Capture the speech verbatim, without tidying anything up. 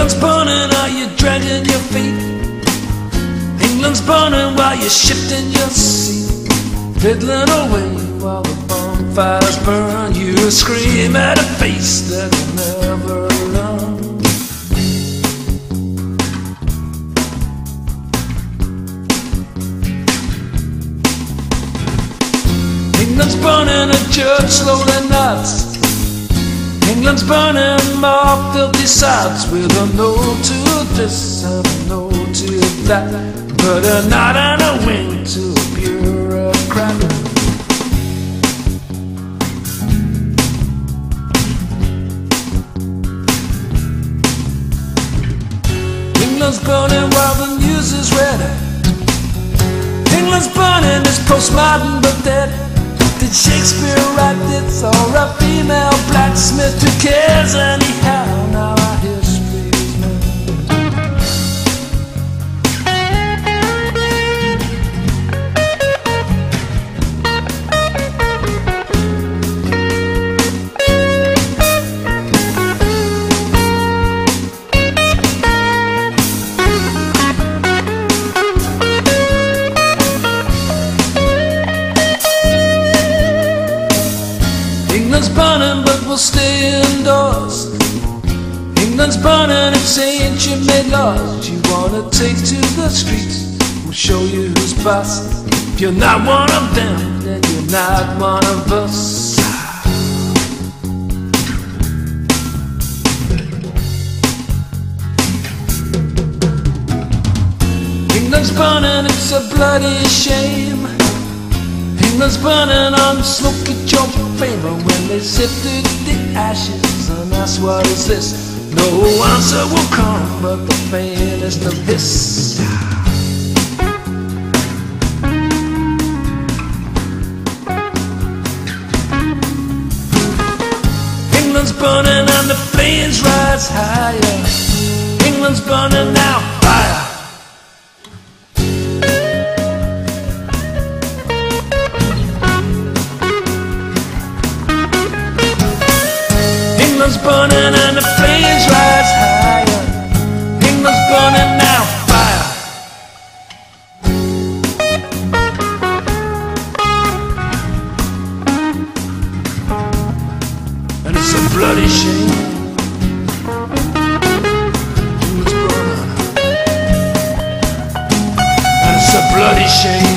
England's burning, are you dragging your feet? England's burning while you're shifting your seat, fiddling away while the bonfires burn. You scream at a face that will never learn. England's burning, a church slowly nods. England's burning more filthy sods, with a no to this and a no to that, but a nod and a wink to a bureaucrat. England's burning while the news is ready. England's burning, it's postmodern but dead. Did Shakespeare write this, or a female blacksmith? Who cares anyhow? Now our history is made. England's burning, but we'll stay indoors. England's burning, it's ancient made laws. You wanna take to the streets, we'll show you who's boss. If you're not one of them, then you're not one of us. England's burning, it's a bloody shame. England's burning on smoky chalk paper when they sifted the ashes and asked what is this? No answer will come but the faintest of hiss. England's burning and the flames rise higher. England's burning now, fire. England's burning and the flames rise higher. England's burning now, fire. And it's a bloody shame. England's burning. And it's a bloody shame.